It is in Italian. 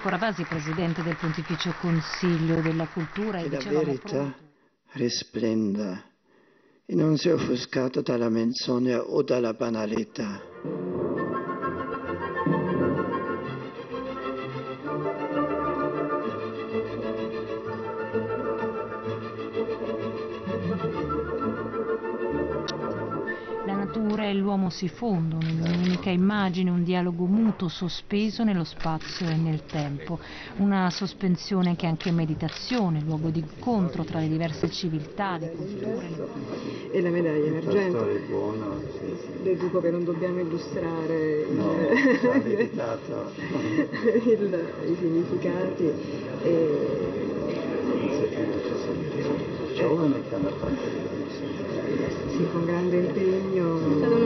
Filippo Ravasi, presidente del Pontificio Consiglio della Cultura. Che la verità risplenda e non sia offuscata dalla menzogna o dalla banalità. La natura e l'uomo si fondono in un'unica immagine, un dialogo muto sospeso nello spazio e nel tempo, una sospensione che è anche meditazione, luogo di incontro tra le diverse civiltà, le culture. E la medaglia emergente. Deduco che non dobbiamo illustrare i significati. Giovani che hanno fatto sì, con grande impegno.